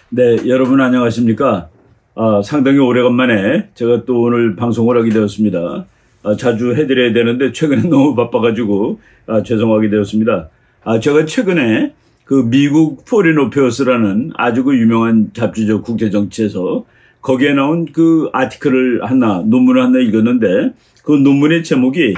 네, 여러분 안녕하십니까? 상당히 오래간만에 제가 또 오늘 방송을 하게 되었습니다. 자주 해드려야 되는데 최근에 너무 바빠가지고 죄송하게 되었습니다. 제가 최근에 그 미국 포린 어페어스라는 아주 그 유명한 잡지죠. 국제정치에서 거기에 나온 그 아티클을 논문을 하나 읽었는데 그 논문의 제목이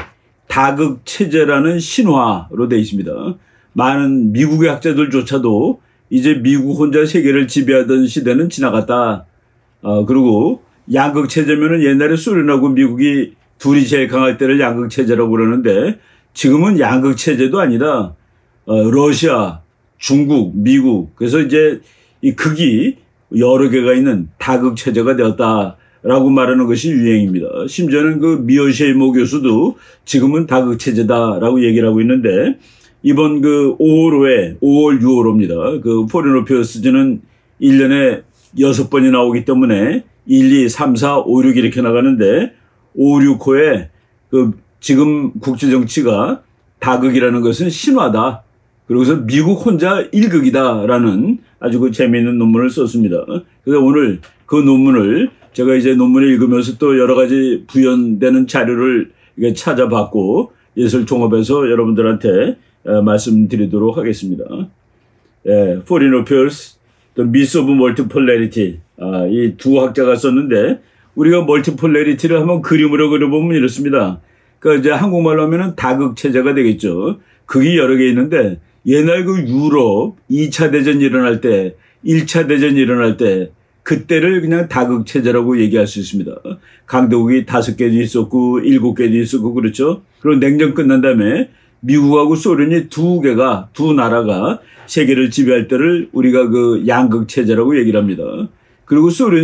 다극체제라는 신화로 되어 있습니다. 많은 미국의 학자들조차도 이제 미국 혼자 세계를 지배하던 시대는 지나갔다. 그리고 양극체제면은 옛날에 소련하고 미국이 둘이 제일 강할 때를 양극체제라고 그러는데 지금은 양극체제도 아니다. 러시아, 중국, 미국. 그래서 이제 이 극이 여러 개가 있는 다극체제가 되었다라고 말하는 것이 유행입니다. 심지어는 그 미어쉐이모 교수도 지금은 다극체제다라고 얘기를 하고 있는데 이번 그 5월 6월호입니다. 그 포린 어페어스지는 1년에 6번이 나오기 때문에 1, 2, 3, 4, 5, 6 이렇게 나가는데 5, 6호에 그 지금 국제정치가 다극이라는 것은 신화다. 그래서 미국 혼자 1극이다라는 아주 그 재미있는 논문을 썼습니다. 그래서 오늘 그 논문을 제가 이제 논문을 읽으면서 또 여러 가지 부연되는 자료를 찾아봤고 이것을 종합해서 여러분들한테 말씀드리도록 하겠습니다. Foreign Affairs, The Myth of Multipolarity. 이 두 학자가 썼는데 우리가 멀티폴라리티를 한번 그림으로 그려보면 이렇습니다. 그러니까 이제 한국말로 하면은 다극체제가 되겠죠. 극이 여러 개 있는데 옛날 그 유럽 2차 대전이 일어날 때 1차 대전이 일어날 때 그때를 그냥 다극체제라고 얘기할 수 있습니다. 강대국이 5개도 있었고 7개도 있었고 그렇죠. 그리고 냉전 끝난 다음에 미국하고 소련이 두 나라가 세계를 지배할 때를 우리가 그 양극체제라고 얘기를 합니다. 그리고 소련이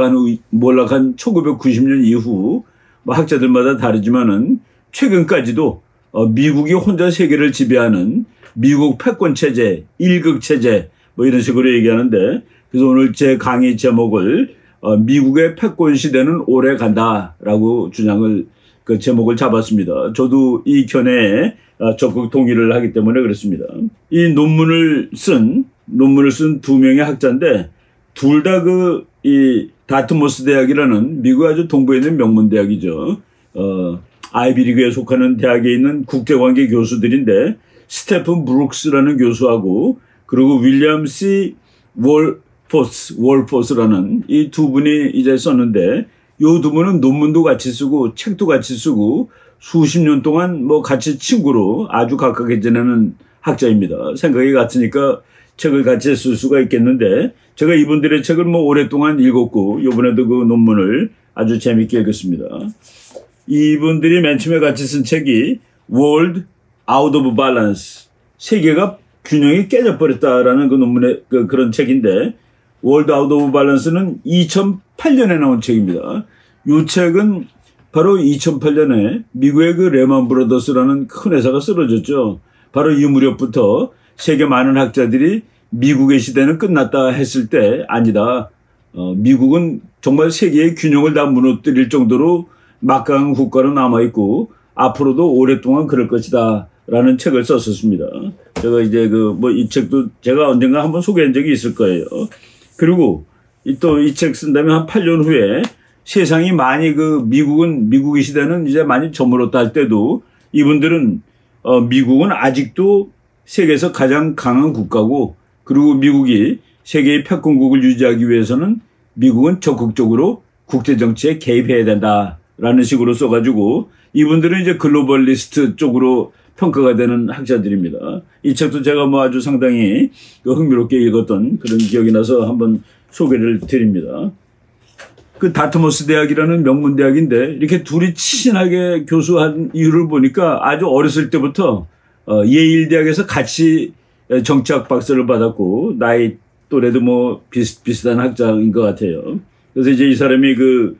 몰락한 1990년 이후 뭐 학자들마다 다르지만은 최근까지도 미국이 혼자 세계를 지배하는 미국 패권체제, 1극체제 뭐 이런 식으로 얘기하는데 그래서 오늘 제 강의 제목을 미국의 패권 시대는 오래 간다라고 그 제목을 잡았습니다. 저도 이 견해에 적극 동의를 하기 때문에 그렇습니다. 이 논문을 쓴 두 명의 학자인데 둘 다 이 다트모스 대학이라는 미국 아주 동부에 있는 명문 대학이죠. 아이비리그에 속하는 대학에 있는 국제관계 교수들인데 스테픈 브룩스라는 교수하고 그리고 윌리엄 C. 월포스라는 이 두 분이 이제 썼는데 이 두 분은 논문도 같이 쓰고 책도 같이 쓰고 수십 년 동안 뭐 같이 친구로 아주 가깝게 지내는 학자입니다. 생각이 같으니까 책을 같이 쓸 수가 있겠는데 제가 이분들의 책을 뭐 오랫동안 읽었고 이번에도 그 논문을 아주 재밌게 읽었습니다. 이분들이 맨 처음에 같이 쓴 책이 World Out of Balance, 세계가 균형이 깨져버렸다라는 그 논문의 그런 책인데 World Out of Balance는 2008년에 나온 책입니다. 이 책은 바로 2008년에 미국의 그 레만 브라더스라는 큰 회사가 쓰러졌죠. 바로 이 무렵부터 세계 많은 학자들이 미국의 시대는 끝났다 했을 때 아니다. 미국은 정말 세계의 균형을 다 무너뜨릴 정도로 막강한 국가로 남아있고 앞으로도 오랫동안 그럴 것이다 라는 책을 썼었습니다. 제가 이제 이 책도 제가 언젠가 한번 소개한 적이 있을 거예요. 그리고 또 이 책 쓴 다음에 한 8년 후에 세상이 많이 미국의 시대는 이제 많이 저물었다 할 때도 이분들은 미국은 아직도 세계에서 가장 강한 국가고 그리고 미국이 세계의 패권국을 유지하기 위해서는 미국은 적극적으로 국제정치에 개입해야 된다라는 식으로 써가지고 이분들은 이제 글로벌리스트 쪽으로 평가가 되는 학자들입니다. 이 책도 제가 뭐 아주 상당히 흥미롭게 읽었던 그런 기억이 나서 한번 소개를 드립니다. 그 다트모스 대학이라는 명문 대학인데 이렇게 둘이 친하게 교수한 이유를 보니까 아주 어렸을 때부터 예일 대학에서 같이 정치학 박사를 받았고 나이 또래도 뭐 비슷한 학자인 것 같아요. 그래서 이제 이 사람이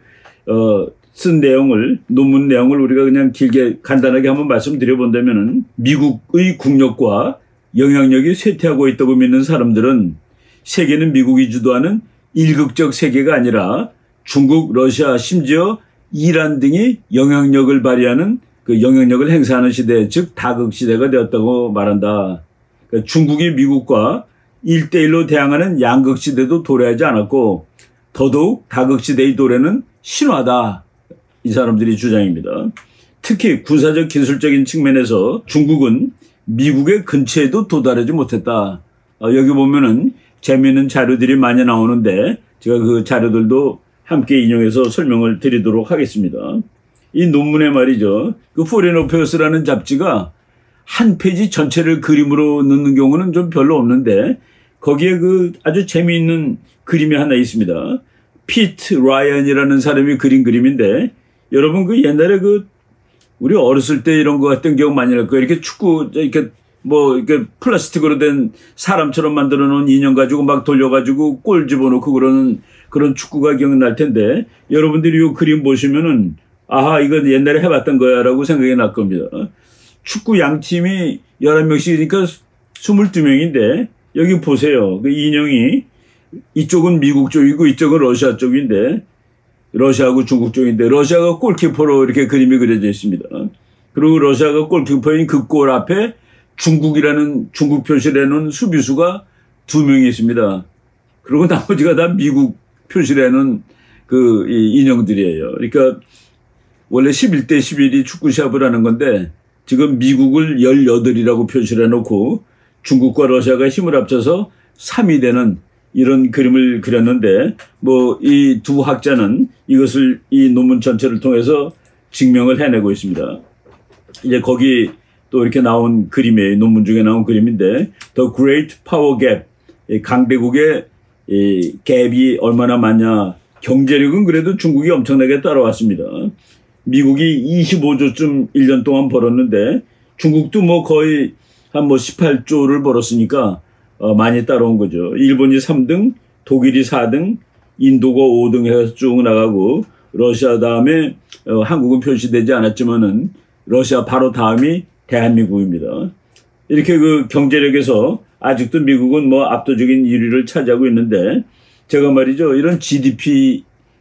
쓴 논문 내용을 우리가 그냥 길게 간단하게 한번 말씀드려 본다면은 미국의 국력과 영향력이 쇠퇴하고 있다고 믿는 사람들은 세계는 미국이 주도하는 일극적 세계가 아니라 중국, 러시아, 심지어 이란 등이 영향력을 발휘하는 그 영향력을 행사하는 시대, 즉 다극 시대가 되었다고 말한다. 그러니까 중국이 미국과 1대1로 대항하는 양극지대도 도래하지 않았고 더더욱 다극지대의 도래는 신화다. 이 사람들이 주장입니다. 특히 군사적 기술적인 측면에서 중국은 미국의 근처에도 도달하지 못했다. 여기 보면은 재미있는 자료들이 많이 나오는데 제가 그 자료들도 함께 인용해서 설명을 드리도록 하겠습니다. 이 논문에 말이죠. 그 포레인 어페어스라는 잡지가 한 페이지 전체를 그림으로 넣는 경우는 좀 별로 없는데 거기에 그 아주 재미있는 그림이 하나 있습니다. 피트 라이언이라는 사람이 그린 그림인데 여러분 그 옛날에 그 우리 어렸을 때 이런 거 했던 기억 많이 날 거예요. 이렇게 축구 이렇게 뭐 이렇게 플라스틱으로 된 사람처럼 만들어 놓은 인형 가지고 막 돌려가지고 골 집어넣고 그런 축구가 기억날 텐데 여러분들이 이 그림 보시면은 아하 이건 옛날에 해봤던 거야 라고 생각이 날 겁니다. 축구 양팀이 11명씩이니까 22명인데 여기 보세요. 그 인형이 이쪽은 미국 쪽이고 이쪽은 러시아 쪽인데 러시아하고 중국 쪽인데 러시아가 골키퍼로 이렇게 그림이 그려져 있습니다. 그리고 러시아가 골키퍼인 그 골 앞에 중국이라는 중국 표시를 해놓은 수비수가 2명이 있습니다. 그리고 나머지가 다 미국 표시를 해놓은 그 인형들이에요. 그러니까 원래 11대 11이 축구 시합을 하는 건데 지금 미국을 18이라고 표시를 해놓고 중국과 러시아가 힘을 합쳐서 3이 되는 이런 그림을 그렸는데 뭐 이 두 학자는 이것을 이 논문 전체를 통해서 증명을 해내고 있습니다. 이제 거기 또 이렇게 나온 그림이에요. 논문 중에 나온 그림인데 The Great Power Gap, 강대국의 이 갭이 얼마나 많냐. 경제력은 그래도 중국이 엄청나게 따라왔습니다. 미국이 25조쯤 1년 동안 벌었는데 중국도 뭐 거의 한 뭐 18조를 벌었으니까 많이 따라온 거죠. 일본이 3등, 독일이 4등, 인도가 5등 해서 쭉 나가고 러시아 다음에 한국은 표시되지 않았지만은 러시아 바로 다음이 대한민국입니다. 이렇게 그 경제력에서 아직도 미국은 뭐 압도적인 1위를 차지하고 있는데 제가 말이죠. 이런 GDP만이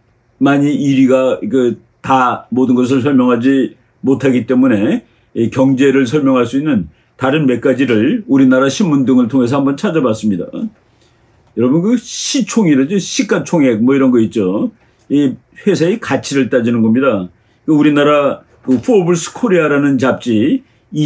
1위가 그 다 모든 것을 설명하지 못하기 때문에 이 경제를 설명할 수 있는 다른 몇 가지를 우리나라 신문 등을 통해서 한번 찾아봤습니다. 여러분 그 시총이라죠. 시가총액 뭐 이런 거 있죠. 이 회사의 가치를 따지는 겁니다. 우리나라 그 포브스 코리아라는 잡지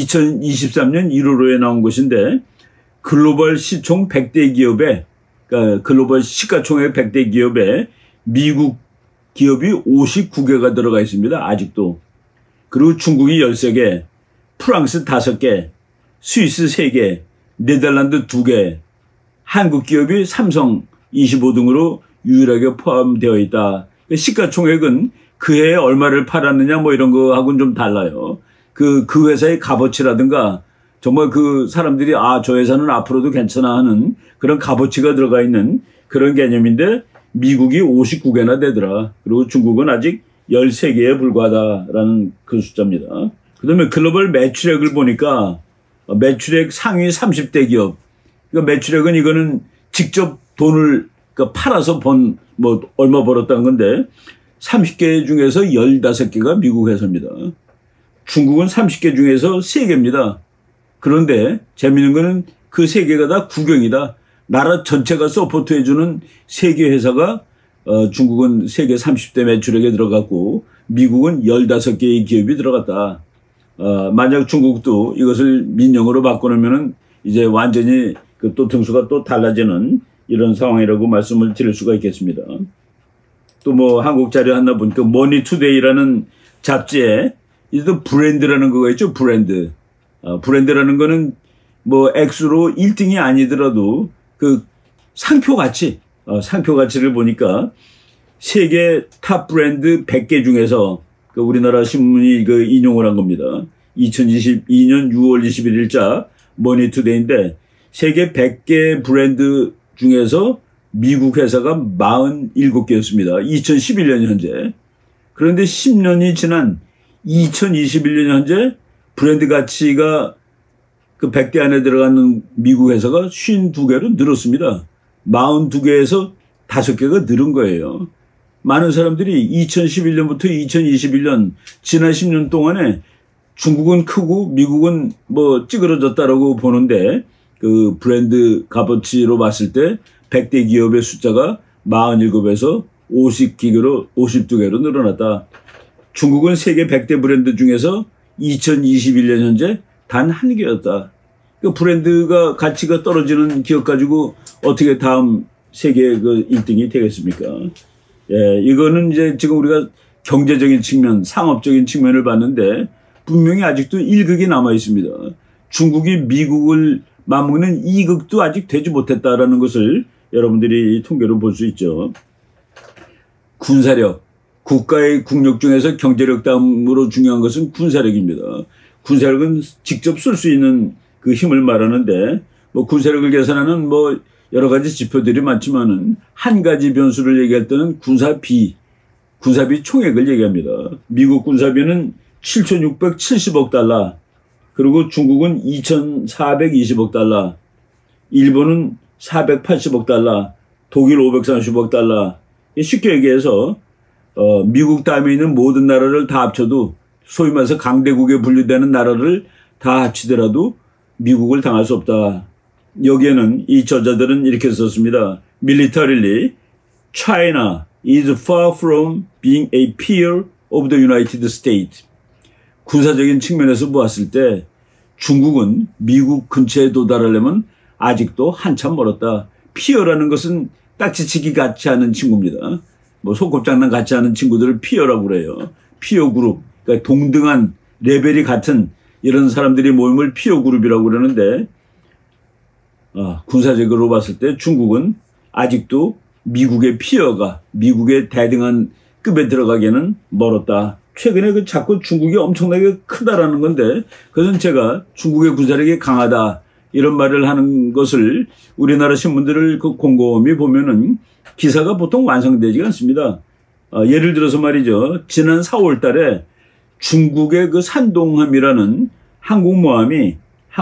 2023년 1월호에 나온 것인데 글로벌 시총 100대 기업에 그러니까 글로벌 시가총액 100대 기업에 미국 기업이 59개가 들어가 있습니다. 아직도. 그리고 중국이 13개, 프랑스 5개, 스위스 3개, 네덜란드 2개, 한국 기업이 삼성 25등으로 유일하게 포함되어 있다. 시가총액은 그 해에 얼마를 팔았느냐 뭐 이런 거하고는 좀 달라요. 그 회사의 값어치라든가 정말 그 사람들이 저 회사는 앞으로도 괜찮아 하는 그런 값어치가 들어가 있는 그런 개념인데 미국이 59개나 되더라. 그리고 중국은 아직 13개에 불과하다라는 그 숫자입니다. 그 다음에 글로벌 매출액을 보니까 매출액 상위 30대 기업. 그러니까 매출액은 이거는 직접 돈을 그러니까 팔아서 뭐 얼마 벌었다는 건데 30개 중에서 15개가 미국 회사입니다. 중국은 30개 중에서 3개입니다. 그런데 재미있는 거는 그 3개가 다 국영이다. 나라 전체가 서포트해주는 3개 회사가 중국은 세계 30대 매출액에 들어갔고 미국은 15개의 기업이 들어갔다. 만약 중국도 이것을 민영으로 바꿔놓으면 이제 완전히 그 또 등수가 또 달라지는 이런 상황이라고 말씀을 드릴 수가 있겠습니다. 또 뭐 한국 자료 하나 보니까 머니투데이라는 잡지에 이제 브랜드라는 거가 있죠. 브랜드. 브랜드라는 거는 뭐 액수로 1등이 아니더라도 그 상표 가치, 상표 가치를 보니까 세계 탑 브랜드 100개 중에서 그 우리나라 신문이 그 인용을 한 겁니다. 2022년 6월 21일자 머니투데이인데 세계 100개 브랜드 중에서 미국 회사가 47개였습니다. 2011년 현재. 그런데 10년이 지난 2021년 현재 브랜드 가치가 그 100대 안에 들어가는 미국 회사가 52개로 늘었습니다. 42개에서 5개가 늘은 거예요. 많은 사람들이 2011년부터 2021년 지난 10년 동안에 중국은 크고 미국은 뭐 찌그러졌다라고 보는데 그 브랜드 값어치로 봤을 때 100대 기업의 숫자가 47에서 52개로 늘어났다. 중국은 세계 100대 브랜드 중에서 2021년 현재 단 한 개였다. 그 브랜드가 가치가 떨어지는 기업 가지고 어떻게 다음 세계 그 1등이 되겠습니까? 예, 이거는 이제 지금 우리가 경제적인 측면, 상업적인 측면을 봤는데 분명히 아직도 1극이 남아 있습니다. 중국이 미국을 맞먹는 2극도 아직 되지 못했다라는 것을 여러분들이 통계로 볼 수 있죠. 군사력, 국가의 국력 중에서 경제력 다음으로 중요한 것은 군사력입니다. 군사력은 직접 쓸 수 있는 그 힘을 말하는데 뭐 군사력을 계산하는 뭐 여러 가지 지표들이 많지만은 한 가지 변수를 얘기할 때는 군사비 총액을 얘기합니다. 미국 군사비는 7,670억 달러, 그리고 중국은 2,420억 달러, 일본은 480억 달러, 독일 530억 달러. 쉽게 얘기해서 미국 다음에 있는 모든 나라를 다 합쳐도 소위 말해서 강대국에 분류되는 나라를 다 합치더라도 미국을 당할 수 없다. 여기에는 이 저자들은 이렇게 썼습니다. Militarily, China is far from being a peer of the United States. 군사적인 측면에서 보았을 때 중국은 미국 근처에 도달하려면 아직도 한참 멀었다. 피어라는 것은 딱지치기 같이 하는 친구입니다. 뭐 소꿉장난 같이 하는 친구들을 피어라고 그래요. 피어 그룹. 그러니까 동등한 레벨이 같은 이런 사람들이 모임을 피어 그룹이라고 그러는데 군사적으로 봤을 때 중국은 아직도 미국의 피어가 미국의 대등한 급에 들어가기에는 멀었다. 최근에 그 자꾸 중국이 엄청나게 크다라는 건데 그것은 제가 중국의 군사력이 강하다 이런 말을 하는 것을 우리나라 신문들을 곰곰이 보면은 기사가 보통 완성되지 않습니다. 예를 들어서 말이죠. 지난 4월 달에 중국의 그 산동함이라는 항공모함이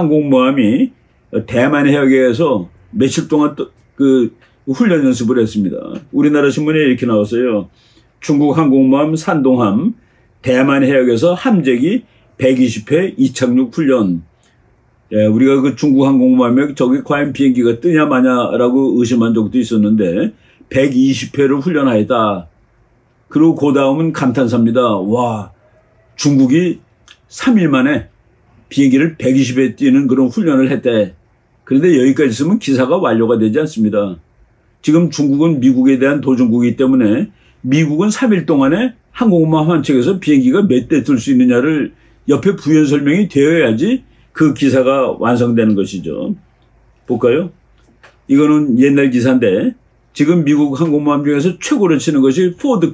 대만 해역에서 며칠 동안 그 훈련 연습을 했습니다. 우리나라 신문에 이렇게 나왔어요. 중국 항공모함 산동함 대만 해역에서 함재기 120회 이착륙 훈련. 예, 우리가 그 중국 항공모함에 저기 과연 비행기가 뜨냐 마냐라고 의심한 적도 있었는데 120회를 훈련하였다. 그리고 그 다음은 감탄사입니다. 와, 중국이 3일 만에 비행기를 120회 뛰는 그런 훈련을 했대. 그런데 여기까지 있으면 기사가 완료가 되지 않습니다. 지금 중국은 미국에 대한 도전국이기 때문에 미국은 3일 동안에 항공모함 한 척에서 비행기가 몇 대 들 수 있느냐를 옆에 부연 설명이 되어야지 그 기사가 완성되는 것이죠. 볼까요? 이거는 옛날 기사인데 지금 미국 항공모함 중에서 최고로 치는 것이 포드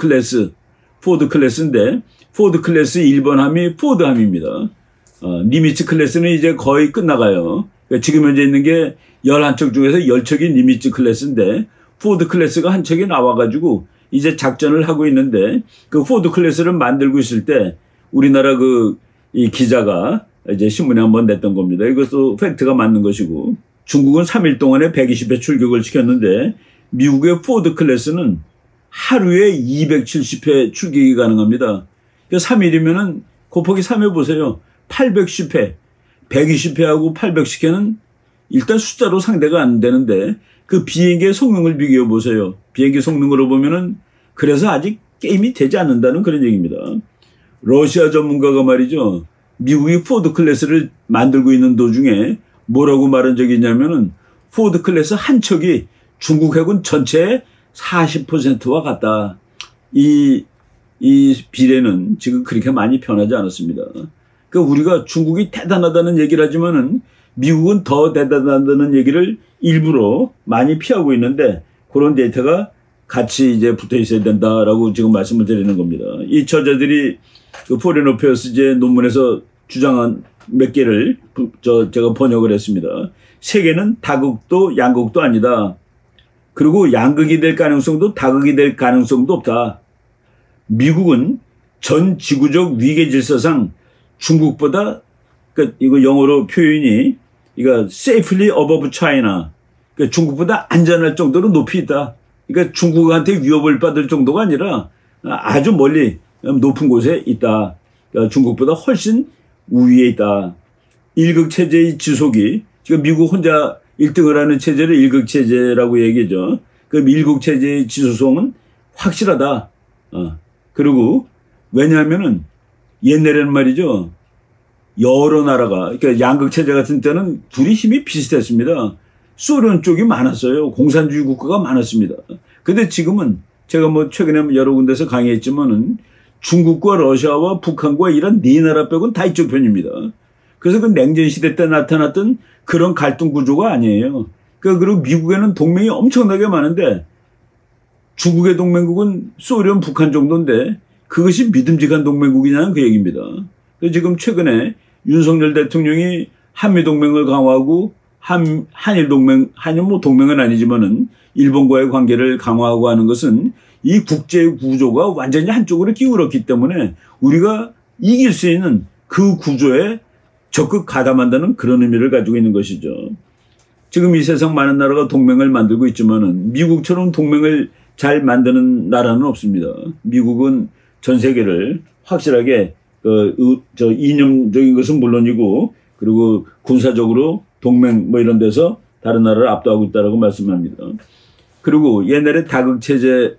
클래스인데 포드 클래스 1번 함이 포드함입니다. 니미츠 클래스는 이제 거의 끝나가요. 그러니까 지금 현재 있는 게 11척 중에서 10척이 니미츠 클래스인데 포드 클래스가 한 척이 나와가지고 이제 작전을 하고 있는데 그 포드 클래스를 만들고 있을 때 우리나라 이 기자가 이제 신문에 한번 냈던 겁니다. 이것도 팩트가 맞는 것이고 중국은 3일 동안에 120회 출격을 시켰는데 미국의 포드 클래스는 하루에 270회 출격이 가능합니다. 그러니까 3일이면은 곱하기 3 해보세요. 810회. 120회하고 810회는 일단 숫자로 상대가 안 되는데 그 비행기의 성능을 비교해 보세요. 비행기 성능으로 보면은 그래서 아직 게임이 되지 않는다는 그런 얘기입니다. 러시아 전문가가 말이죠. 미국이 포드 클래스를 만들고 있는 도중에 뭐라고 말한 적이 있냐면은 포드 클래스 한 척이 중국 해군 전체의 40%와 같다. 이 비례는 지금 그렇게 많이 변하지 않았습니다. 그러니까 우리가 중국이 대단하다는 얘기를 하지만은 미국은 더 대단하다는 얘기를 일부러 많이 피하고 있는데 그런 데이터가 같이 이제 붙어 있어야 된다라고 지금 말씀을 드리는 겁니다. 이 저자들이 그 포레인 어페어스제 논문에서 주장한 몇 개를 제가 번역을 했습니다. 세계는 다극도 양극도 아니다. 그리고 양극이 될 가능성도 다극이 될 가능성도 없다. 미국은 전 지구적 위계 질서상 중국보다 그러니까 이거 영어로 표현이 이거 safely above China. 그러니까 중국보다 안전할 정도로 높이 있다. 그러니까 중국한테 위협을 받을 정도가 아니라 아주 멀리 높은 곳에 있다. 그러니까 중국보다 훨씬 우위에 있다. 일극 체제의 지속이 지금 미국 혼자 1등을 하는 체제를 일극체제라고 얘기죠. 그 일극체제의 지수성은 확실하다. 그리고 왜냐하면은 옛날에는 말이죠. 여러 나라가, 그러니까 양극체제 같은 때는 둘이 힘이 비슷했습니다. 소련 쪽이 많았어요. 공산주의 국가가 많았습니다. 근데 지금은 제가 뭐 최근에 여러 군데서 강의했지만은 중국과 러시아와 북한과 이란 네 나라 빼고는 다 이쪽 편입니다. 그래서 그 냉전 시대 때 나타났던 그런 갈등 구조가 아니에요. 그리고 미국에는 동맹이 엄청나게 많은데 중국의 동맹국은 소련, 북한 정도인데 그것이 믿음직한 동맹국이냐는 그 얘기입니다. 지금 최근에 윤석열 대통령이 한미동맹을 강화하고 한일동맹, 한일 뭐 동맹은 아니지만은 일본과의 관계를 강화하고 하는 것은 이 국제 구조가 완전히 한쪽으로 기울었기 때문에 우리가 이길 수 있는 그 구조에 적극 가담한다는 그런 의미를 가지고 있는 것이죠. 지금 이 세상 많은 나라가 동맹을 만들고 있지만은 미국처럼 동맹을 잘 만드는 나라는 없습니다. 미국은 전 세계를 확실하게 이념적인 것은 물론이고 그리고 군사적으로 동맹 뭐 이런 데서 다른 나라를 압도하고 있다고 말씀합니다. 그리고 옛날에 다극체제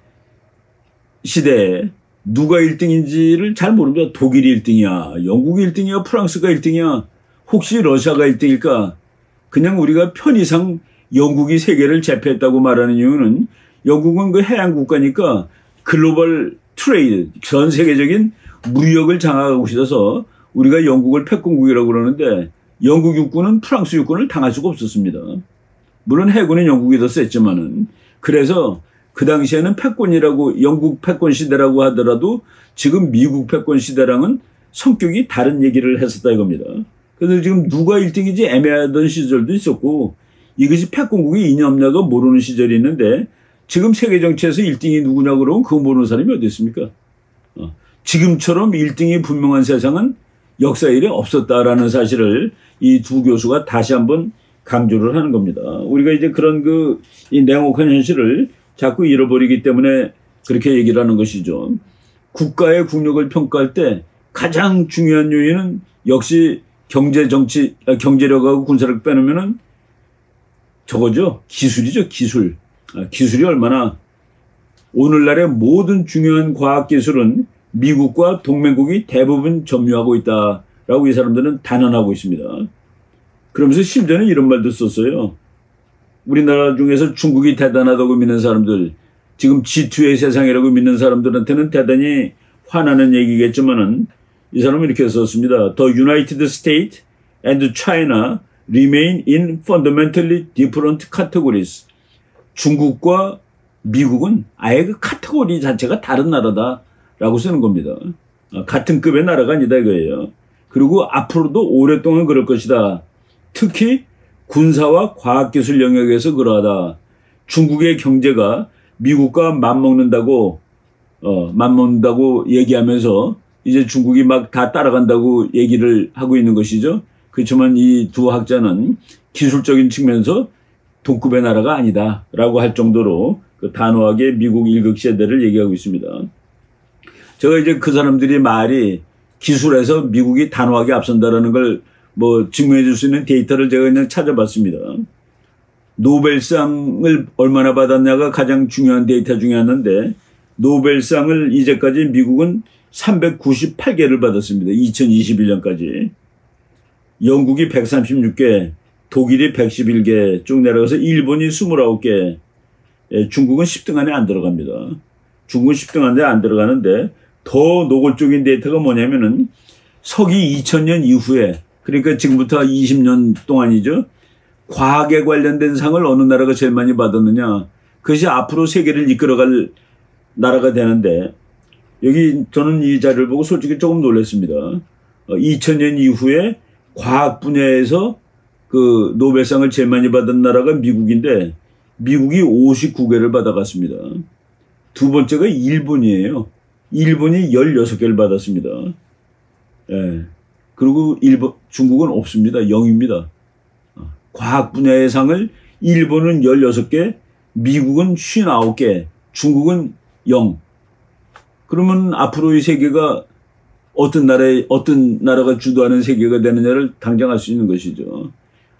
시대에 누가 1등인지를 잘 모릅니다. 독일이 1등이야, 영국이 1등이야, 프랑스가 1등이야, 혹시 러시아가 1등일까? 그냥 우리가 편의상 영국이 세계를 제패했다고 말하는 이유는 영국은 그 해양 국가니까 글로벌 트레이드, 전 세계적인 무역을 장악하고 있어서 우리가 영국을 패권국이라고 그러는데 영국 육군은 프랑스 육군을 당할 수가 없었습니다. 물론 해군은 영국이 더 셌지만은. 그래서 그 당시에는 패권이라고, 영국 패권 시대라고 하더라도 지금 미국 패권 시대랑은 성격이 다른 얘기를 했었다 이겁니다. 그래서 지금 누가 1등인지 애매하던 시절도 있었고 이것이 패권국이 있냐 없냐가 모르는 시절이 있는데 지금 세계 정치에서 1등이 누구냐 그러면 그거 모르는 사람이 어디 있습니까? 지금처럼 1등이 분명한 세상은 역사 일에 없었다라는 사실을 이 두 교수가 다시 한번 강조를 하는 겁니다. 우리가 이제 그런 이 냉혹한 현실을 자꾸 잃어버리기 때문에 그렇게 얘기를 하는 것이죠. 국가의 국력을 평가할 때 가장 중요한 요인은 역시 경제력하고 군사력 빼놓으면은 저거죠. 기술이죠. 기술. 기술이 얼마나, 오늘날의 모든 중요한 과학기술은 미국과 동맹국이 대부분 점유하고 있다라고 이 사람들은 단언하고 있습니다. 그러면서 심지어는 이런 말도 썼어요. 우리나라 중에서 중국이 대단하다고 믿는 사람들, 지금 G2의 세상이라고 믿는 사람들한테는 대단히 화나는 얘기겠지만은 이 사람은 이렇게 썼습니다. The United States and China remain in fundamentally different categories. 중국과 미국은 아예 그 카테고리 자체가 다른 나라다라고 쓰는 겁니다. 같은 급의 나라가 아니다 이거예요. 그리고 앞으로도 오랫동안 그럴 것이다. 특히 군사와 과학기술 영역에서 그러하다. 중국의 경제가 미국과 맞먹는다고 얘기하면서 이제 중국이 막 다 따라간다고 얘기를 하고 있는 것이죠. 그렇지만 이 두 학자는 기술적인 측면에서 동급의 나라가 아니다라고 할 정도로 단호하게 미국 일극세대를 얘기하고 있습니다. 제가 이제 그 사람들이 말이 기술에서 미국이 단호하게 앞선다라는 걸 뭐 증명해 줄 수 있는 데이터를 제가 그냥 찾아봤습니다. 노벨상을 얼마나 받았냐가 가장 중요한 데이터 중에 하나인데 노벨상을 이제까지 미국은 398개를 받았습니다. 2021년까지. 영국이 136개, 독일이 111개 쭉 내려가서 일본이 29개, 중국은 10등 안에 안 들어갑니다. 중국은 10등 안에 안 들어가는데 더 노골적인 데이터가 뭐냐면은 서기 2000년 이후에, 그러니까 지금부터 20년 동안이죠. 과학에 관련된 상을 어느 나라가 제일 많이 받았느냐. 그것이 앞으로 세계를 이끌어갈 나라가 되는데 여기 저는 이 자료를 보고 솔직히 조금 놀랐습니다. 2000년 이후에 과학 분야에서 그 노벨상을 제일 많이 받은 나라가 미국인데 미국이 59개를 받아갔습니다. 두 번째가 일본이에요. 일본이 16개를 받았습니다. 예. 그리고 중국은 없습니다. 0입니다. 과학 분야의 상을 일본은 16개, 미국은 59개, 중국은 0. 그러면 앞으로 이 세계가 어떤 나라가 주도하는 세계가 되느냐를 당장 알 수 있는 것이죠.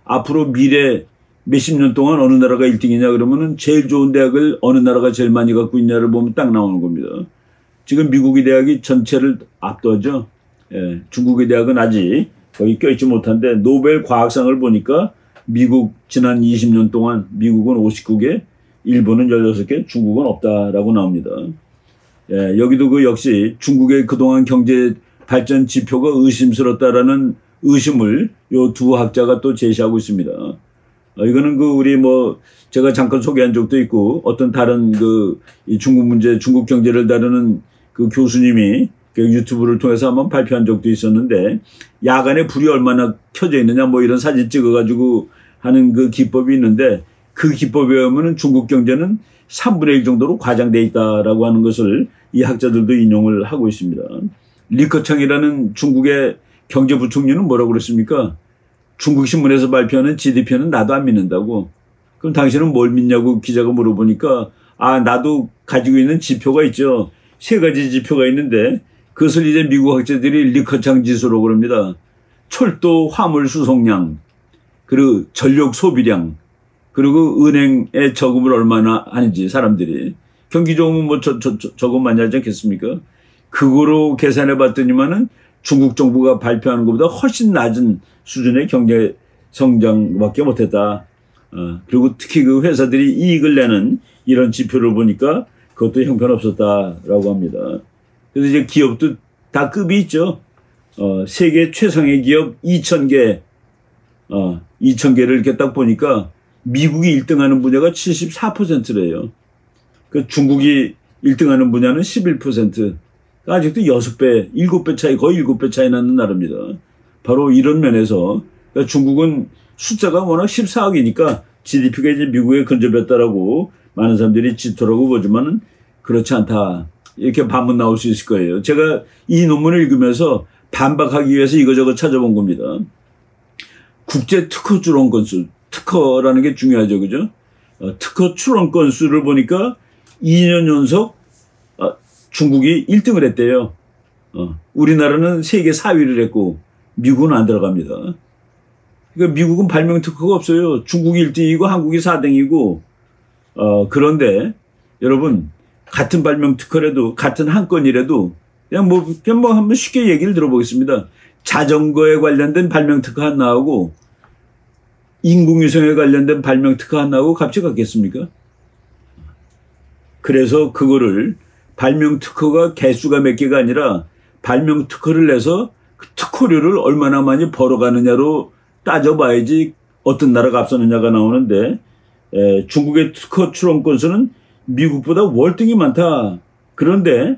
앞으로 미래 몇십 년 동안 어느 나라가 1등이냐 그러면은 제일 좋은 대학을 어느 나라가 제일 많이 갖고 있냐를 보면 딱 나오는 겁니다. 지금 미국의 대학이 전체를 압도하죠. 예, 중국의 대학은 아직 거의 껴있지 못한데 노벨 과학상을 보니까 미국 지난 20년 동안 미국은 59개, 일본은 16개, 중국은 없다라고 나옵니다. 예, 여기도 그 역시 중국의 그동안 경제 발전 지표가 의심스럽다라는 의심을 요 두 학자가 또 제시하고 있습니다. 이거는 그 우리 뭐 제가 잠깐 소개한 적도 있고 어떤 다른 그 이 중국 문제, 중국 경제를 다루는 그 교수님이 그 유튜브를 통해서 한번 발표한 적도 있었는데 야간에 불이 얼마나 켜져 있느냐 뭐 이런 사진 찍어가지고 하는 그 기법이 있는데 그 기법에 의하면 중국 경제는 3분의 1 정도로 과장돼 있다라고 하는 것을 이 학자들도 인용을 하고 있습니다. 리커창이라는 중국의 경제부총리는 뭐라고 그랬습니까? 중국 신문에서 발표하는 GDP는 나도 안 믿는다고. 그럼 당신은 뭘 믿냐고 기자가 물어보니까 나도 가지고 있는 지표가 있죠. 3가지 지표가 있는데 그것을 이제 미국 학자들이 리커창 지수라고 그럽니다. 철도 화물 수송량, 그리고 전력 소비량, 그리고 은행에 저금을 얼마나 하는지 사람들이. 경기 좋으면 뭐 저금 많이 하지 않겠습니까? 그거로 계산해 봤더니만은 중국 정부가 발표하는 것보다 훨씬 낮은 수준의 경제 성장밖에 못했다. 그리고 특히 그 회사들이 이익을 내는 이런 지표를 보니까 그것도 형편없었다라고 합니다. 그래서 이제 기업도 다 급이 있죠. 세계 최상의 기업 2,000개, 2,000개를 이렇게 딱 보니까 미국이 1등하는 분야가 74%래요. 그 중국이 1등하는 분야는 11%. 아직도 6배, 7배 차이, 거의 7배 차이 나는 나라입니다. 바로 이런 면에서 그러니까 중국은 숫자가 워낙 14억이니까 GDP가 이제 미국에 근접했다라고 많은 사람들이 질투라고 보지만은 그렇지 않다. 이렇게 반문 나올 수 있을 거예요. 제가 이 논문을 읽으면서 반박하기 위해서 이거저거 찾아본 겁니다. 국제 특허 출원 건수, 특허라는 게 중요하죠, 그죠? 특허 출원 건수를 보니까 2년 연속 중국이 1등을 했대요. 우리나라는 세계 4위를 했고 미국은 안 들어갑니다. 그러니까 미국은 발명 특허가 없어요. 중국이 1등이고 한국이 4등이고 그런데 여러분 같은 발명 특허라도 같은 한 건이라도 그냥 뭐 한번 쉽게 얘기를 들어보겠습니다. 자전거에 관련된 발명 특허 안 나오고 인공위성에 관련된 발명 특허 안 나오고 값이 같겠습니까? 그래서 그거를 발명 특허가 개수가 몇 개가 아니라 발명 특허를 내서 그 특허료를 얼마나 많이 벌어가느냐로 따져봐야지 어떤 나라가 앞서느냐가 나오는데 중국의 특허 출원 건수는 미국보다 월등히 많다. 그런데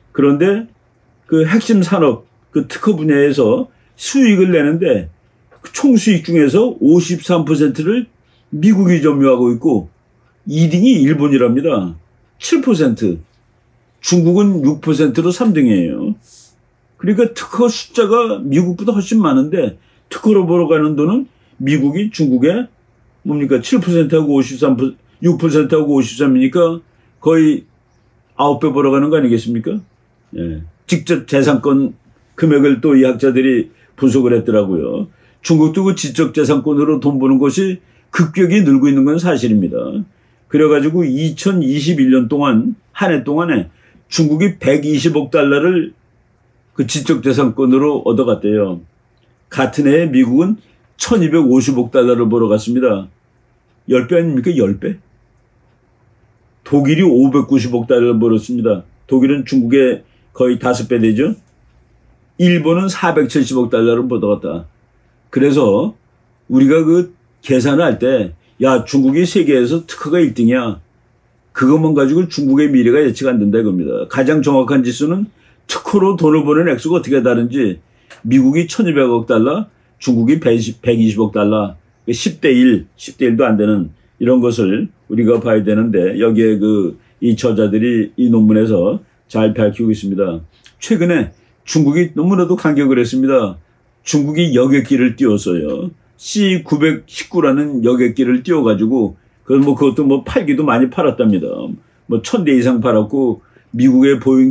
그 핵심 산업 그 특허 분야에서 수익을 내는데 총 수익 중에서 53%를 미국이 점유하고 있고 2등이 일본이랍니다. 7%. 중국은 6%로 3등이에요. 그러니까 특허 숫자가 미국보다 훨씬 많은데 특허로 벌어가는 돈은 미국이 중국에 뭡니까 7%하고 53%, 6%하고 53이니까 거의 9배 벌어가는 거 아니겠습니까? 예. 직접 재산권 금액을 또 이 학자들이 분석을 했더라고요. 중국도 그 지적재산권으로 돈 버는 것이 급격히 늘고 있는 건 사실입니다. 그래가지고 2021년 동안 한 해 동안에 중국이 120억 달러를 그 지적재산권으로 얻어갔대요. 같은 해에 미국은 1250억 달러를 벌어갔습니다. 10배 아닙니까? 10배? 독일이 590억 달러를 벌었습니다. 독일은 중국의 거의 5배 되죠. 일본은 470억 달러를 벌어갔다. 그래서 우리가 그 계산을 할 때 야 중국이 세계에서 특허가 1등이야. 그것만 가지고 중국의 미래가 예측 안 된다 이겁니다. 가장 정확한 지수는 특허로 돈을 버는 액수가 어떻게 다른지 미국이 1200억 달러, 중국이 120억 달러, 10대 1, 10대 1도 안 되는 이런 것을 우리가 봐야 되는데 여기에 이 저자들이 이 논문에서 잘 밝히고 있습니다. 최근에 중국이 너무나도 감격을 했습니다. 중국이 여객기를 띄웠어요. C919라는 여객기를 띄워가지고 그것도 팔기도 많이 팔았답니다. 1000대 이상 팔았고 미국의 보잉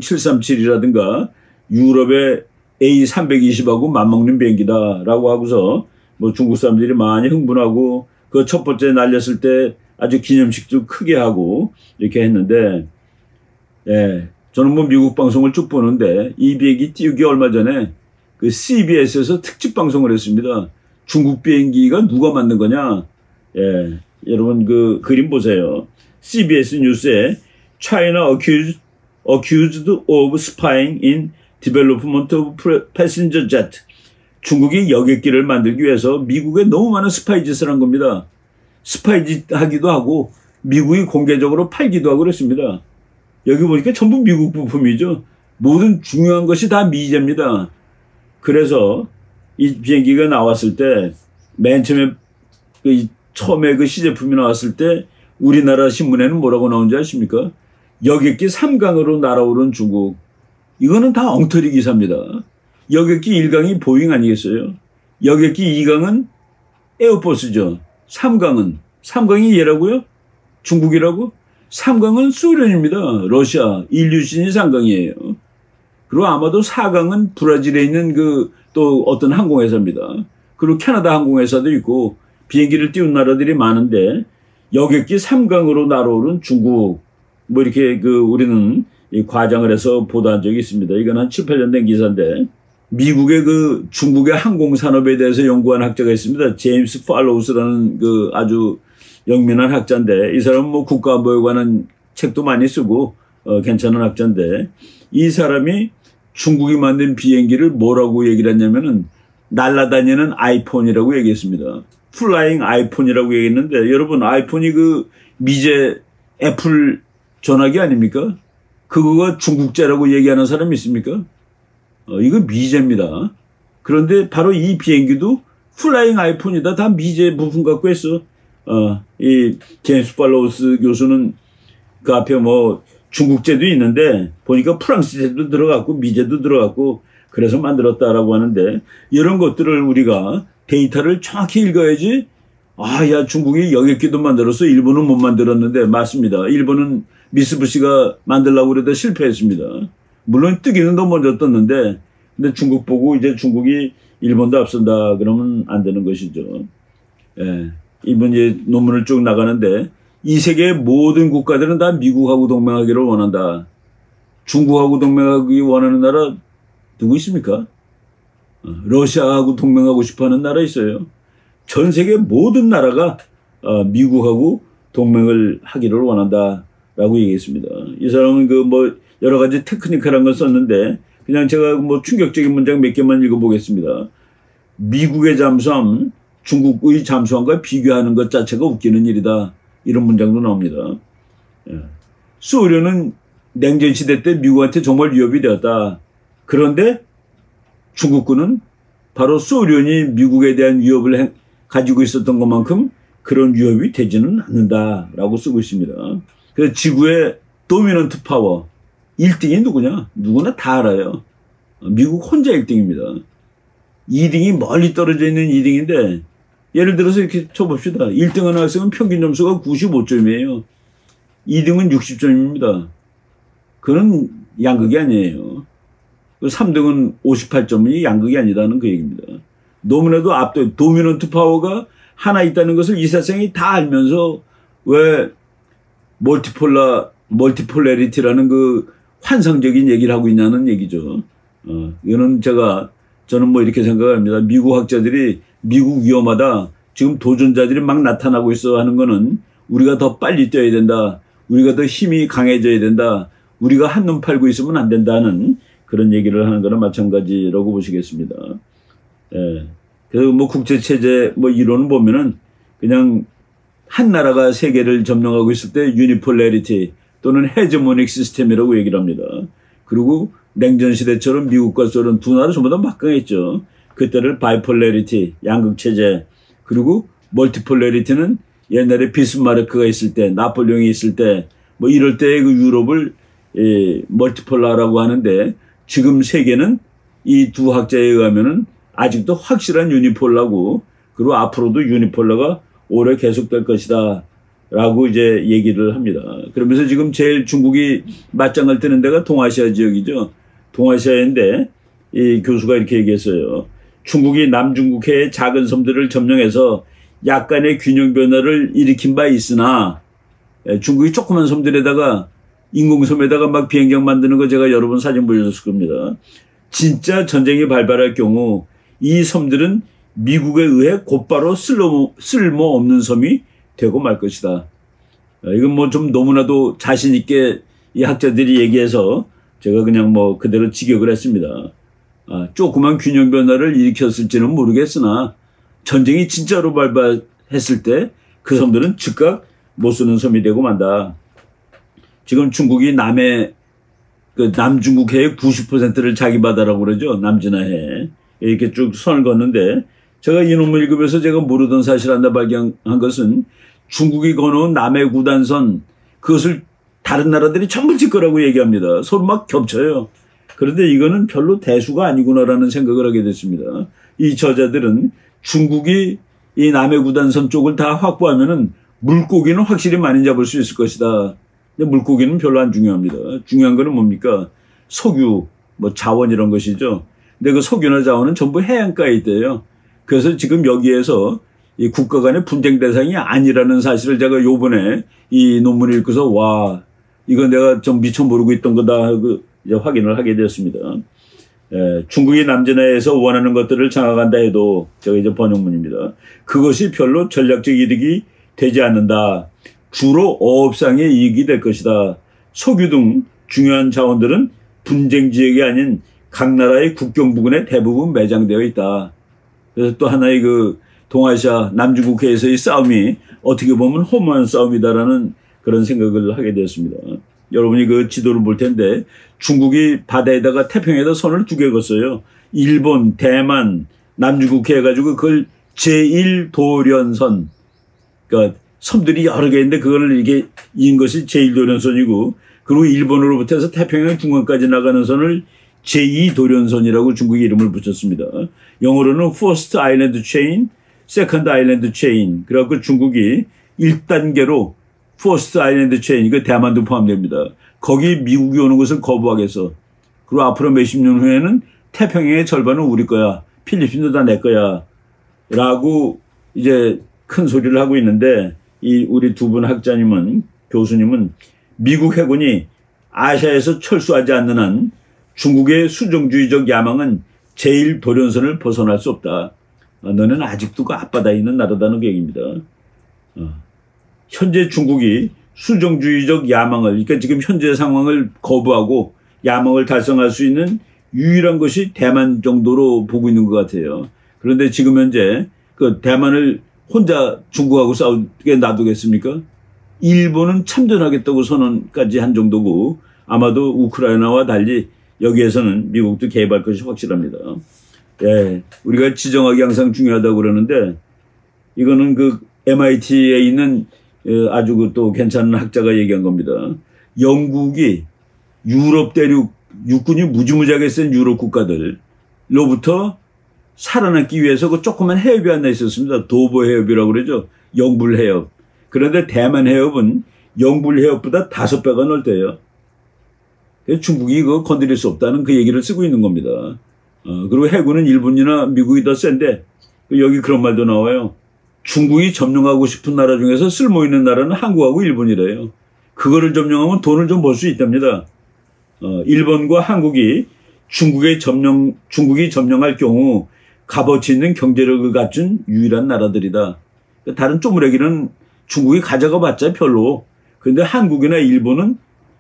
737이라든가 유럽의 A320하고 맞먹는 비행기다라고 하고서 뭐 중국 사람들이 많이 흥분하고 그 첫 번째 날렸을 때 아주 기념식도 크게 하고 이렇게 했는데, 예, 저는 뭐 미국 방송을 쭉 보는데 이 비행기 띄우기 얼마 전에 그 CBS에서 특집 방송을 했습니다. 중국 비행기가 누가 만든 거냐? 예, 여러분 그 그림 보세요. CBS 뉴스에 China accused of spying in development of passenger jet. 중국이 여객기를 만들기 위해서 미국에 너무 많은 스파이 짓을 한 겁니다. 스파이 짓 하기도 하고 미국이 공개적으로 팔기도 하고 그랬습니다. 여기 보니까 전부 미국 부품이죠. 모든 중요한 것이 다 미제입니다. 그래서 이 비행기가 나왔을 때 맨 처음에 그 시제품이 나왔을 때 우리나라 신문에는 뭐라고 나온지 아십니까? 여객기 3강으로 날아오른 중국. 이거는 다 엉터리 기사입니다. 여객기 1강이 보잉 아니겠어요? 여객기 2강은 에어포스죠. 3강이 얘라고요? 중국이라고? 3강은 소련입니다. 러시아, 일류신이 3강이에요. 그리고 아마도 4강은 브라질에 있는 또 어떤 항공회사입니다. 그리고 캐나다 항공회사도 있고 비행기를 띄운 나라들이 많은데 여객기 3강으로 날아오른 중국, 뭐 이렇게 우리는 과장을 해서 보도한 적이 있습니다. 이건 한 7, 8년 된 기사인데 미국의 중국의 항공산업에 대해서 연구한 학자가 있습니다. 제임스 팔로우스라는 아주 영민한 학자인데 이 사람은 뭐 국가안보에 관한 책도 많이 쓰고 괜찮은 학자인데 이 사람이 중국이 만든 비행기를 뭐라고 얘기를 했냐면은 날아다니는 아이폰이라고 얘기했습니다. 플라잉 아이폰이라고 얘기했는데 여러분 아이폰이 미제 애플 전화기 아닙니까? 그거가 중국제라고 얘기하는 사람이 있습니까? 이거 미제입니다. 그런데 바로 이 비행기도 플라잉 아이폰이다. 다 미제 부품 갖고 했어. 이 제임스 팔로우스 교수는 그 앞에 뭐 중국제도 있는데 보니까 프랑스제도 들어갔고 미제도 들어갔고 그래서 만들었다라고 하는데 이런 것들을 우리가 데이터를 정확히 읽어야지 야 중국이 여객기도 만들었어. 일본은 못 만들었는데 맞습니다. 일본은 미쓰비시가 만들려고 그러다 실패했습니다. 물론 뜨기는 더 먼저 떴는데 근데 중국 보고 이제 중국이 일본도 앞선다 그러면 안 되는 것이죠. 예. 이번 논문을 쭉 나가는데 이 세계의 모든 국가들은 다 미국하고 동맹하기를 원한다. 중국하고 동맹하기 원하는 나라 누구 있습니까? 러시아하고 동맹하고 싶어하는 나라 있어요. 전 세계 모든 나라가 미국하고 동맹을 하기를 원한다라고 얘기했습니다. 이 사람은 뭐 여러 가지 테크니컬한 걸 썼는데 그냥 제가 뭐 충격적인 문장 몇 개만 읽어보겠습니다. 미국의 잠수함 중국의 잠수함과 비교하는 것 자체가 웃기는 일이다. 이런 문장도 나옵니다. 소련은 냉전시대 때 미국한테 정말 위협이 되었다. 그런데 중국군은 바로 소련이 미국에 대한 위협을 가지고 있었던 것만큼 그런 위협이 되지는 않는다라고 쓰고 있습니다. 그래서 지구의 도미넌트 파워 1등이 누구냐? 누구나 다 알아요. 미국 혼자 1등입니다. 2등이 멀리 떨어져 있는 2등인데 예를 들어서 이렇게 쳐봅시다. 1등한 학생은 평균 점수가 95점이에요. 2등은 60점입니다. 그건 양극이 아니에요. 3등은 58점이 양극이 아니라는 그 얘기입니다. 너무나도 도미넌트 파워가 하나 있다는 것을 이 세상이 다 알면서 왜 멀티폴라리티라는 환상적인 얘기를 하고 있냐는 얘기죠. 이거는 저는 뭐 이렇게 생각합니다. 미국 학자들이 미국 위험하다. 지금 도전자들이 막 나타나고 있어 하는 거는 우리가 더 빨리 뛰어야 된다. 우리가 더 힘이 강해져야 된다. 우리가 한눈 팔고 있으면 안 된다는 그런 얘기를 하는 거나 마찬가지라고 보시겠습니다. 예. 그래서 뭐 국제체제 뭐 이론을 보면은 그냥 한 나라가 세계를 점령하고 있을 때 유니폴라리티 또는 헤제모닉 시스템이라고 얘기를 합니다. 그리고 냉전시대처럼 미국과 소련 두 나라 전부 다 막강했죠. 그때를 바이폴라리티, 양극체제, 그리고 멀티폴라리티는 옛날에 비스마르크가 있을 때, 나폴레옹이 있을 때, 뭐 이럴 때 유럽을 멀티폴라라고 하는데 지금 세계는 이 두 학자에 의하면은 아직도 확실한 유니폴라고 그리고 앞으로도 유니폴라가 오래 계속될 것이다 라고 이제 얘기를 합니다. 그러면서 지금 제일 중국이 맞짱을 뜨는 데가 동아시아 지역이죠. 동아시아인데 이 교수가 이렇게 얘기했어요. 중국이 남중국해의 작은 섬들을 점령해서 약간의 균형 변화를 일으킨 바 있으나 중국이 조그만 섬들에다가 인공섬에다가 막 비행장 만드는 거 제가 여러 번 사진 보여줬을 겁니다. 진짜 전쟁이 발발할 경우 이 섬들은 미국에 의해 곧바로 쓸모없는 섬이 되고 말 것이다. 이건 뭐 좀 너무나도 자신 있게 이 학자들이 얘기해서 제가 그냥 뭐 그대로 직역을 했습니다. 조그만 균형 변화를 일으켰을지는 모르겠으나 전쟁이 진짜로 발발했을 때 그 섬들은 즉각 못 쓰는 섬이 되고 만다. 지금 중국이 남중국해의 90%를 자기 바다라고 그러죠. 남진해에. 이렇게 쭉 선을 걷는데 제가 이 논문 읽으면서 제가 모르던 사실 하나 발견한 것은 중국이 거놓은 남해구단선 그것을 다른 나라들이 전부 질 거라고 얘기합니다. 서로 막 겹쳐요. 그런데 이거는 별로 대수가 아니구나라는 생각을 하게 됐습니다. 이 저자들은 중국이 이 남해구단선 쪽을 다 확보하면은 물고기는 확실히 많이 잡을 수 있을 것이다. 근데 물고기는 별로 안 중요합니다. 중요한 거는 뭡니까? 석유, 뭐 자원 이런 것이죠. 근데 그 석유나 자원은 전부 해안가에 있대요. 그래서 지금 여기에서 이 국가 간의 분쟁 대상이 아니라는 사실을 제가 요번에 이 논문을 읽고서 와, 이거 내가 좀 미처 모르고 있던 거다 하고 이제 확인을 하게 되었습니다. 중국이 남진해에서 원하는 것들을 장악한다 해도 제가 이제 번역문입니다. 그것이 별로 전략적 이득이 되지 않는다. 주로 어업상의 이익이 될 것이다. 석유 등 중요한 자원들은 분쟁 지역이 아닌 각 나라의 국경 부근에 대부분 매장되어 있다. 그래서 또 하나의 그 동아시아 남중국해에서의 싸움이 어떻게 보면 허무한 싸움이다라는 그런 생각을 하게 되었습니다. 여러분이 그 지도를 볼 텐데 중국이 바다에다가 태평양에다 선을 두 개 걷어요. 일본, 대만, 남중국해 해가지고 그걸 제1도련선. 그러니까 섬들이 여러 개 있는데 그거를 이렇게 인 것이 제1도련선이고 그리고 일본으로부터 해서 태평양 중간까지 나가는 선을 제2도련선이라고 중국이 이름을 붙였습니다. 영어로는 First Island Chain, Second Island Chain. 그래갖고 중국이 1단계로 First Island Chain, 이거 대만도 포함됩니다. 거기 미국이 오는 것을 거부하겠어. 그리고 앞으로 몇십 년 후에는 태평양의 절반은 우리 거야. 필리핀도 다 내 거야. 라고 이제 큰 소리를 하고 있는데 이 우리 두 분 교수님은 미국 해군이 아시아에서 철수하지 않는 한 중국의 수정주의적 야망은 제1도련선을 벗어날 수 없다. 너는 아직도 그 앞바다에 있는 나라다는 그 얘기입니다. 현재 중국이 수정주의적 야망을, 그러니까 지금 현재 상황을 거부하고 야망을 달성할 수 있는 유일한 것이 대만 정도로 보고 있는 것 같아요. 그런데 지금 현재 그 대만을 혼자 중국하고 싸우게 놔두겠습니까? 일본은 참전하겠다고 선언까지 한 정도고 아마도 우크라이나와 달리 여기에서는 미국도 개입할 것이 확실합니다. 예, 우리가 지정하기 항상 중요하다고 그러는데 이거는 그 MIT에 있는 아주 그 또 괜찮은 학자가 얘기한 겁니다. 영국이 유럽 대륙 육군이 무지무지하게 센 유럽 국가들로부터 살아남기 위해서 그 조그만 해협이 하나 있었습니다. 도보 해협이라고 그러죠. 영불 해협. 그런데 대만 해협은 영불 해협보다 5배가 넓대요. 중국이 그거 건드릴 수 없다는 그 얘기를 쓰고 있는 겁니다. 그리고 해군은 일본이나 미국이 더 센데 여기 그런 말도 나와요. 중국이 점령하고 싶은 나라 중에서 쓸모있는 나라는 한국하고 일본이래요. 그거를 점령하면 돈을 좀 벌 수 있답니다. 일본과 한국이 중국이 점령할 경우 값어치 있는 경제력을 갖춘 유일한 나라들이다. 다른 쪼무레기는 중국이 가져가 봤자 별로. 그런데 한국이나 일본은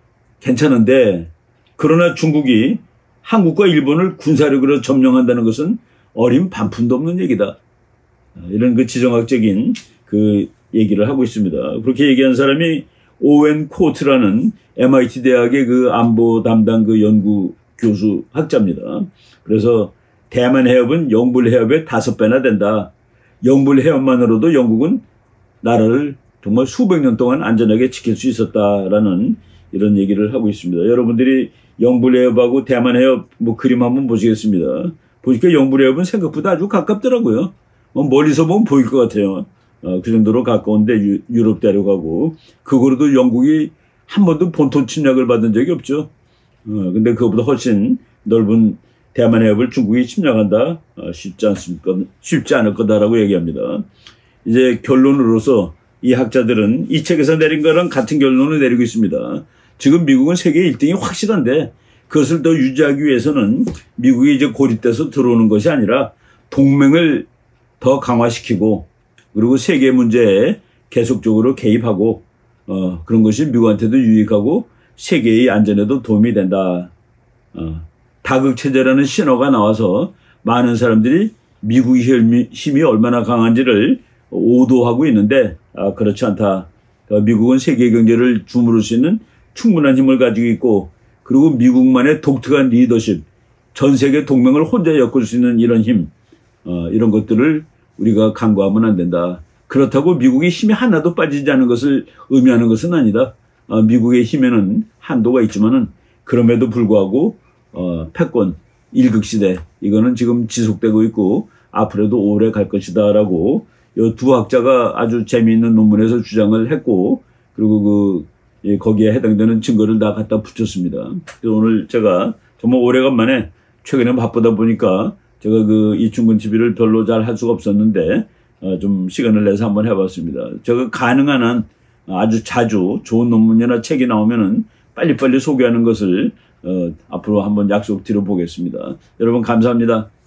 괜찮은데 그러나 중국이 한국과 일본을 군사력으로 점령한다는 것은 어림 반푼도 없는 얘기다. 이런 그 지정학적인 그 얘기를 하고 있습니다. 그렇게 얘기한 사람이 오웬 코트라는 MIT 대학의 그 안보 담당 그 연구 교수 학자입니다. 그래서 대만 해협은 영불 해협의 5배나 된다. 영불 해협만으로도 영국은 나라를 정말 수백 년 동안 안전하게 지킬 수 있었다라는 이런 얘기를 하고 있습니다. 여러분들이 영불 해협하고 대만 해협 뭐 그림 한번 보시겠습니다. 보니까 영불 해협은 생각보다 아주 가깝더라고요. 멀리서 보면 보일 것 같아요. 그 정도로 가까운데 유럽 대륙하고 그거로도 영국이 한 번도 본토 침략을 받은 적이 없죠. 근데 그거보다 훨씬 넓은 대만 해협을 중국이 침략한다. 쉽지 않을 거다라고 얘기합니다. 이제 결론으로서 이 학자들은 이 책에서 내린 거랑 같은 결론을 내리고 있습니다. 지금 미국은 세계 1등이 확실한데 그것을 더 유지하기 위해서는 미국이 이제 고립돼서 들어오는 것이 아니라 동맹을 더 강화시키고 그리고 세계 문제에 계속적으로 개입하고 그런 것이 미국한테도 유익하고 세계의 안전에도 도움이 된다. 다극체제라는 신호가 나와서 많은 사람들이 미국의 힘이 얼마나 강한지를 오도하고 있는데 그렇지 않다. 미국은 세계 경제를 주무를 수 있는 충분한 힘을 가지고 있고 그리고 미국만의 독특한 리더십, 전 세계 동맹을 혼자 엮을 수 있는 이런 힘, 이런 것들을 우리가 간과하면 안 된다. 그렇다고 미국의 힘이 하나도 빠지지 않은 것을 의미하는 것은 아니다. 미국의 힘에는 한도가 있지만은 그럼에도 불구하고 패권, 일극시대 이거는 지금 지속되고 있고 앞으로도 오래 갈 것이다라고 이 두 학자가 아주 재미있는 논문에서 주장을 했고 그리고 거기에 해당되는 증거를 다 갖다 붙였습니다. 그래서 오늘 제가 정말 오래간만에 최근에 바쁘다 보니까 제가 이충근 TV를 별로 잘 할 수가 없었는데 좀 시간을 내서 한번 해봤습니다. 제가 가능한 한 아주 자주 좋은 논문이나 책이 나오면은 빨리빨리 소개하는 것을 앞으로 한번 약속드려 보겠습니다. 여러분 감사합니다.